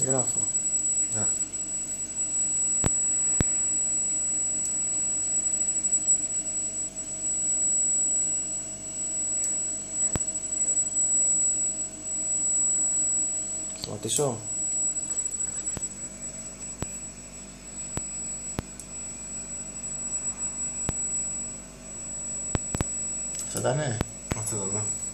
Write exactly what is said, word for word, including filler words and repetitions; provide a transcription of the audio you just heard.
γράφω. Ναι. Σταματήσω. Αυτά ήτανε. Αυτό ήταν, ναι.